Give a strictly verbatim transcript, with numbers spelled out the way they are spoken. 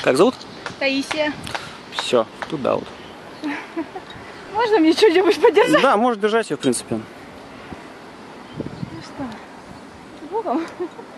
Как зовут? Таисия. Все, туда вот. Можно мне что-нибудь подержать? Да, можешь держать ее, в принципе. Ну что, с Богом?